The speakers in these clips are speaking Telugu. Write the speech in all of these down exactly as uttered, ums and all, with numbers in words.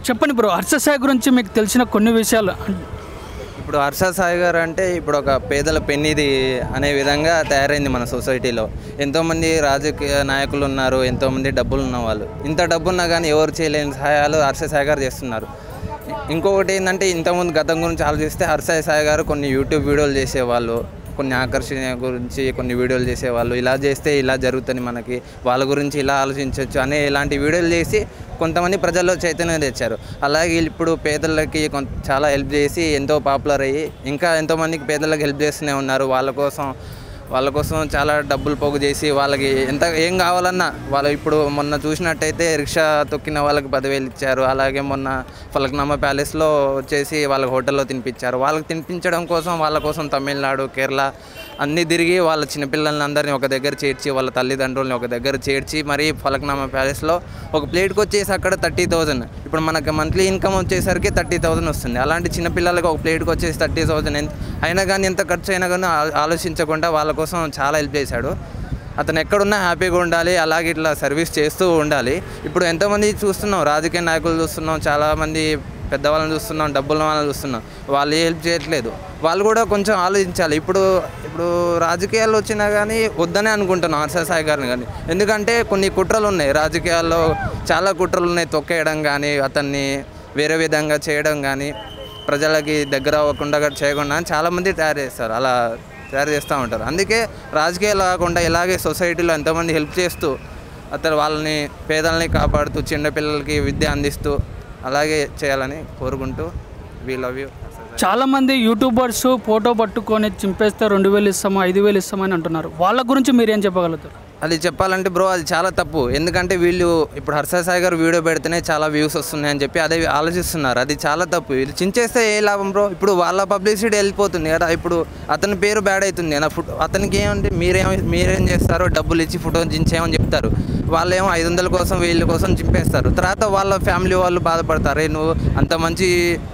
చెప్పండి బ్రో, హర్ష సాయి గురించి మీకు తెలిసిన కొన్ని విషయాలు. ఇప్పుడు హర్ష సాయి గారు అంటే ఇప్పుడు ఒక పేదల పెన్నిది అనే విధంగా తయారైంది మన సొసైటీలో. ఎంతోమంది రాజకీయ నాయకులు ఉన్నారు, ఎంతోమంది డబ్బులు ఉన్న వాళ్ళు. ఇంత డబ్బు ఉన్నా కానీ ఎవరు చేయలేని సహాయాలు హర్ష సాయి గారు చేస్తున్నారు. ఇంకొకటి ఏంటంటే, ఇంతకుముందు గతం గురించి ఆలోచిస్తే హర్ష సాయి గారు కొన్ని యూట్యూబ్ వీడియోలు చేసేవాళ్ళు, కొన్ని ఆకర్షణ గురించి కొన్ని వీడియోలు చేసేవాళ్ళు. ఇలా చేస్తే ఇలా జరుగుతుంది, మనకి వాళ్ళ గురించి ఇలా ఆలోచించవచ్చు అనే ఇలాంటి వీడియోలు చేసి కొంతమంది ప్రజల్లో చైతన్యం తెచ్చారు. అలాగే ఇప్పుడు పేదలకి కొంత చాలా హెల్ప్ చేసి ఎంతో పాపులర్ అయ్యి ఇంకా ఎంతోమందికి పేదలకు హెల్ప్ చేస్తూనే ఉన్నారు. వాళ్ళ కోసం వాళ్ళ కోసం చాలా డబ్బులు పోగు చేసి వాళ్ళకి ఎంత ఏం కావాలన్నా వాళ్ళు ఇప్పుడు మొన్న చూసినట్టయితే రిక్షా తొక్కిన వాళ్ళకి పదివేలు ఇచ్చారు. అలాగే మొన్న ఫలక్నామా ప్యాలెస్లో వచ్చేసి వాళ్ళకి హోటల్లో తినిపించారు. వాళ్ళకి తినిపించడం కోసం వాళ్ళ కోసం తమిళనాడు, కేరళ అన్నీ తిరిగి వాళ్ళ చిన్నపిల్లల్ని అందరినీ ఒక దగ్గర చేర్చి వాళ్ళ తల్లిదండ్రులని ఒక దగ్గర చేర్చి మరీ ఫలక్నామా ప్యాలెస్లో ఒక ప్లేట్కి వచ్చేసి అక్కడ థర్టీ థౌజండ్ ఇప్పుడు మనకి మంత్లీ ఇన్కమ్ వచ్చేసరికి థర్టీ థౌజండ్ వస్తుంది. అలాంటి చిన్నపిల్లలకి ఒక ప్లేట్కి వచ్చేసి థర్టీ థౌజండ్ ఎంత అయినా కానీ ఎంత ఖర్చు అయినా కానీ ఆలోచించకుండా వాళ్ళ కోసం చాలా హెల్ప్ చేశాడు. అతను ఎక్కడున్నా హ్యాపీగా ఉండాలి, అలాగే ఇట్లా సర్వీస్ చేస్తూ ఉండాలి. ఇప్పుడు ఎంతోమంది చూస్తున్నాం, రాజకీయ నాయకులు చూస్తున్నాం, చాలామంది పెద్దవాళ్ళని చూస్తున్నాం, డబ్బుల వాళ్ళని చూస్తున్నాం, వాళ్ళు హెల్ప్ చేయట్లేదు. వాళ్ళు కూడా కొంచెం ఆలోచించాలి. ఇప్పుడు ఇప్పుడు రాజకీయాల్లో వచ్చినా కానీ వద్దనే అనుకుంటున్నాం హర్ష సాయి గారిని కానీ. ఎందుకంటే కొన్ని కుట్రలు ఉన్నాయి రాజకీయాల్లో, చాలా కుట్రలు ఉన్నాయి. తొక్కేయడం కానీ, అతన్ని వేరే విధంగా చేయడం కానీ, ప్రజలకి దగ్గర అవ్వకుండా చేయకుండా చాలామంది తయారు చేస్తారు, అలా తయారు చేస్తూ ఉంటారు. అందుకే రాజకీయాలు కాకుండా ఇలాగే సొసైటీలో ఎంతోమంది హెల్ప్ చేస్తూ అతను వాళ్ళని పేదల్ని కాపాడుతూ చిన్నపిల్లలకి విద్య అందిస్తూ అలాగే చేయాలని కోరుకుంటూ వీ లవ్ యూ. చాలామంది యూట్యూబర్స్ ఫోటో పట్టుకొని చింపేస్తే రెండు వేలు ఇస్తాము ఐదు వేలు ఇస్తామని అంటున్నారు. వాళ్ళ గురించి మీరేం చెప్పగలుగుతారు? అది చెప్పాలంటే బ్రో, అది చాలా తప్పు. ఎందుకంటే వీళ్ళు ఇప్పుడు హర్ష సాయి గారు వీడియో పెడితేనే చాలా వ్యూస్ వస్తున్నాయని చెప్పి అదే ఆలోచిస్తున్నారు. అది చాలా తప్పు. వీళ్ళు చించేస్తే ఏ లాభం బ్రో? ఇప్పుడు వాళ్ళ పబ్లిసిటీ వెళ్ళిపోతుంది కదా. ఇప్పుడు అతని పేరు బ్యాడ్ అవుతుంది కదా. ఫోటో అతనికి ఏమంటే మీరేం మీరేం చేస్తారో డబ్బులు ఇచ్చి ఫోటో చించేయమని చెప్తారు. వాళ్ళు ఏమో ఐదు వందల కోసం వీళ్ళ కోసం చింపేస్తారు. తర్వాత వాళ్ళ ఫ్యామిలీ వాళ్ళు బాధపడతారు, నువ్వు అంత మంచి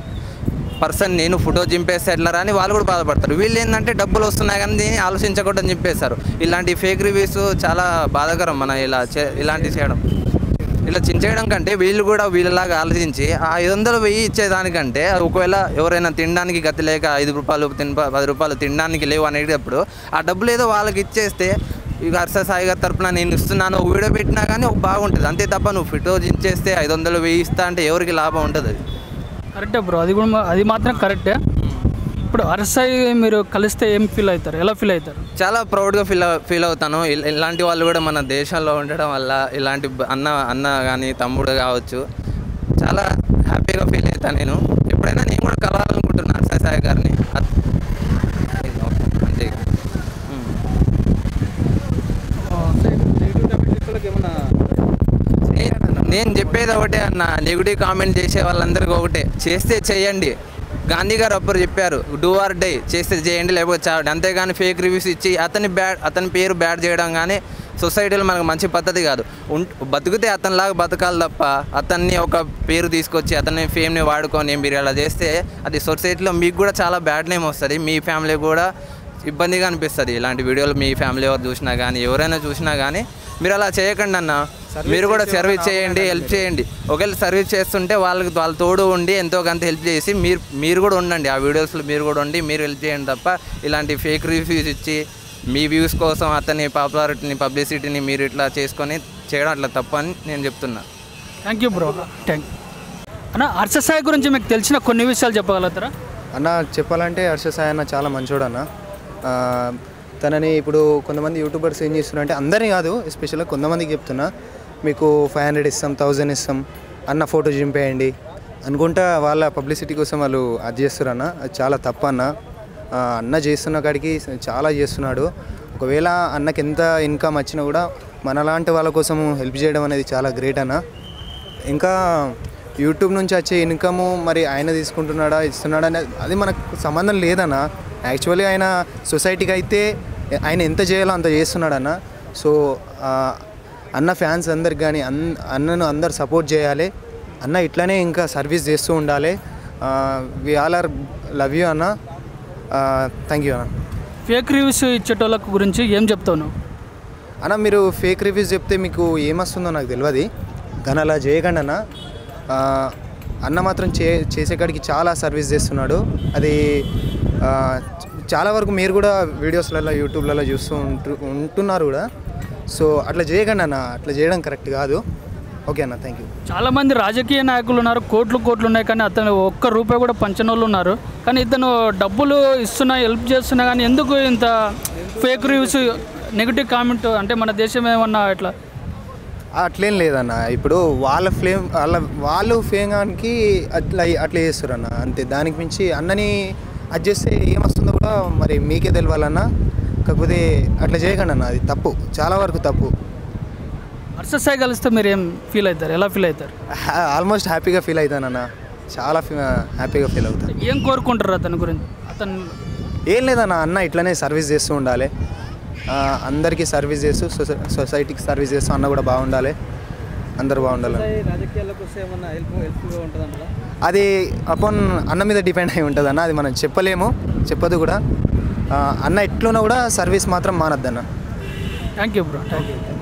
పర్సన్ నేను ఫోటో చింపేస్తే ఎట్లా అని వాళ్ళు కూడా బాధపడతారు. వీళ్ళు ఏంటంటే డబ్బులు వస్తున్నాయి కానీ దీన్ని ఆలోచించకుండా చింపేస్తారు. ఇలాంటి ఫేక్ రివ్యూస్ చాలా బాధాకరం. మన ఇలా ఇలాంటివి చేయడం, ఇలా చించేయడం కంటే వీళ్ళు కూడా వీళ్ళలాగా ఆలోచించి ఆ ఐదు వందలు వెయ్యి ఇచ్చేదానికంటే ఒకవేళ ఎవరైనా తినడానికి గతి లేక ఐదు రూపాయలు తిన పది రూపాయలు తినడానికి లేవు అనేటప్పుడు ఆ డబ్బులు ఏదో వాళ్ళకి ఇచ్చేస్తే ఇక హర్ష సాయి గారి తరపున నేను ఇస్తున్నాను ఒక వీడియో పెట్టినా కానీ ఒక బాగుంటుంది. అంతే తప్ప నువ్వు ఫోటో చించేస్తే ఐదు వందలు వెయ్యి ఇస్తా అంటే ఎవరికి లాభం ఉంటుంది? అది కరెక్టే బ్రో, అది కూడా అది మాత్రం కరెక్టే. ఇప్పుడు హర్ష సాయి మీరు కలిస్తే ఏం ఫీల్ అవుతారు, ఎలా ఫీల్ అవుతారు? చాలా ప్రౌడ్గా ఫీల్ ఫీల్ అవుతాను. ఇలాంటి వాళ్ళు కూడా మన దేశంలో ఉండడం వల్ల ఇలాంటి అన్న అన్న కానీ తమ్ముడు కావచ్చు చాలా హ్యాపీగా ఫీల్ అవుతాను. నేను ఎప్పుడైనా నేను కూడా కలవాలనుకుంటున్నాను హర్ష సాయి గారిని. అంతే. నేను చెప్పేది ఒకటే అన్న, నెగిటివ్ కామెంట్ చేసే వాళ్ళందరికీ ఒకటే, చేస్తే చేయండి. గాంధీ గారు అప్పుడు చెప్పారు, డూ ఆర్ డై, చేస్తే చేయండి లేకపోతే చావండి. అంతేగాని ఫేక్ రివ్యూస్ ఇచ్చి అతని బ్యాడ్ అతని పేరు బ్యాడ్ చేయడం కానీ సొసైటీలో మనకు మంచి పద్ధతి కాదు. బతికితే అతనిలాగా బతకాలి తప్ప అతన్ని ఒక పేరు తీసుకొచ్చి అతని ఫేమ్ని వాడుకొని మీరు అలా చేస్తే అది సొసైటీలో మీకు కూడా చాలా బ్యాడ్ నేమ్ వస్తుంది, మీ ఫ్యామిలీ కూడా ఇబ్బందిగా అనిపిస్తుంది. ఇలాంటి వీడియోలు మీ ఫ్యామిలీ ఎవరు చూసినా కానీ ఎవరైనా చూసినా కానీ మీరు అలా చేయకండి అన్న. మీరు కూడా సర్వీస్ చేయండి, హెల్ప్ చేయండి. ఒకవేళ సర్వీస్ చేస్తుంటే వాళ్ళకి వాళ్ళ తోడు ఉండి ఎంతో కొంత హెల్ప్ చేసి మీరు మీరు కూడా ఉండండి. ఆ వీడియోస్లో మీరు కూడా ఉండి మీరు హెల్ప్ చేయండి తప్ప ఇలాంటి ఫేక్ రివ్యూస్ ఇచ్చి మీ వ్యూస్ కోసం అతని పాపులారిటీని పబ్లిసిటీని మీరు ఇట్లా చేసుకొని చేయడం అట్లా తప్ప అని నేను చెప్తున్నా. Thank you bro. Thank you అన్న. హర్ష సాయి గురించి మీకు తెలిసిన కొన్ని విషయాలు చెప్పగలుగుతారా అన్న? చెప్పాలంటే హర్ష సాయి అన్న చాలా మంచోడు అన్న. తనని ఇప్పుడు కొంతమంది యూట్యూబర్స్ ఏం చేస్తున్నారు అంటే, అందరినీ కాదు ఎస్పెషల్గా కొంతమందికి చెప్తున్నా, మీకు ఫైవ్ హండ్రెడ్ ఇస్తాం థౌజండ్ ఇస్తాం అన్న ఫోటో చింపేయండి అనుకుంటా వాళ్ళ పబ్లిసిటీ కోసం వాళ్ళు అది చేస్తారు అన్న. అది చాలా తప్పు అన్న. అన్న చేస్తున్న కాడికి చాలా చేస్తున్నాడు. ఒకవేళ అన్నకి ఎంత ఇన్కమ్ వచ్చినా కూడా మనలాంటి వాళ్ళ కోసం హెల్ప్ చేయడం అనేది చాలా గ్రేట్ అన్న. ఇంకా యూట్యూబ్ నుంచి వచ్చే ఇన్కము మరి ఆయన తీసుకుంటున్నాడా ఇస్తున్నాడా అనేది అది మనకు సంబంధం లేదన్న. యాక్చువల్లీ ఆయన సొసైటీకి అయితే ఆయన ఎంత చేయాలో అంత చేస్తున్నాడన్న. సో అన్న ఫ్యాన్స్ అందరికి కానీ అన్ అన్నను అందరు సపోర్ట్ చేయాలి. అన్న ఇట్లానే ఇంకా సర్వీస్ చేస్తూ ఉండాలి. We all are love you అన్న. థ్యాంక్ యూ అన్న. ఫేక్ రివ్యూస్ ఇచ్చేటోళ్ళ గురించి ఏం చెప్తాను అన్న? మీరు ఫేక్ రివ్యూస్ చెప్తే మీకు ఏమొస్తుందో నాకు తెలియదు, కానీ అలా చేయకండి అన్న. అన్న మాత్రం చే చేసేకాడికి చాలా సర్వీస్ చేస్తున్నాడు. అది చాలా వరకు మీరు కూడా వీడియోస్లలో యూట్యూబ్లలో చూస్తూ ఉంటు ఉంటున్నారు కూడా. సో అట్లా చేయకండి అన్న, అట్లా చేయడం కరెక్ట్ కాదు. ఓకే అన్న, థ్యాంక్ యూ. చాలామంది రాజకీయ నాయకులు ఉన్నారు, కోట్లు కోట్లు ఉన్నాయి, కానీ అతను ఒక్క రూపాయి కూడా పంచని వాళ్ళు ఉన్నారు. కానీ ఇతను డబ్బులు ఇస్తున్నా, హెల్ప్ చేస్తున్నా, కానీ ఎందుకు ఇంత ఫేక్ రివ్యూస్, నెగిటివ్ కామెంట్? అంటే మన దేశం ఏమన్నా ఇట్లా అట్లేం లేదన్న. ఇప్పుడు వాళ్ళ ఫ్లేమ్ వాళ్ళ వాళ్ళు ఫేమానికి అట్లా అట్లా చేస్తారు అన్న, అంతే. దానికి మించి అన్నని అది చేస్తే ఏమొస్తుందో కూడా మరి మీకే తెలియాలన్నా. కాకపోతే అట్లా చేయకండి అన్న, అది తప్పు, చాలా వరకు తప్పు. హర్ష సాయి కలిస్తే మీరు ఏం ఫీల్ అవుతారు? ఎలా ఫీల్ అవుతారు? ఆల్మోస్ట్ హ్యాపీగా ఫీల్ అవుతానన్న, చాలా హ్యాపీగా ఫీల్ అవుతాను. ఏం కోరుకుంటారు అతని గురించి? అతను ఏం లేదన్న, అన్న ఇట్లనే సర్వీస్ చేస్తూ ఉండాలి, అందరికీ సర్వీస్ చేస్తూ సొసైటీకి సర్వీస్ చేస్తూ అన్న కూడా బాగుండాలి, అందరూ బాగుండాలి. రాజకీయాలకు వస్తే ఏమన్నా హెల్ప్ హెల్ప్ఫుల్గా ఉంటుందంట? అది అపాన్ అన్న మీద డిపెండ్ అయి ఉంటుంది అన్న, అది మనం చెప్పలేము, చెప్పదు కూడా. అన్న ఎట్లున్నా కూడా సర్వీస్ మాత్రం మానద్దన్న. Thank you bro. Thank you.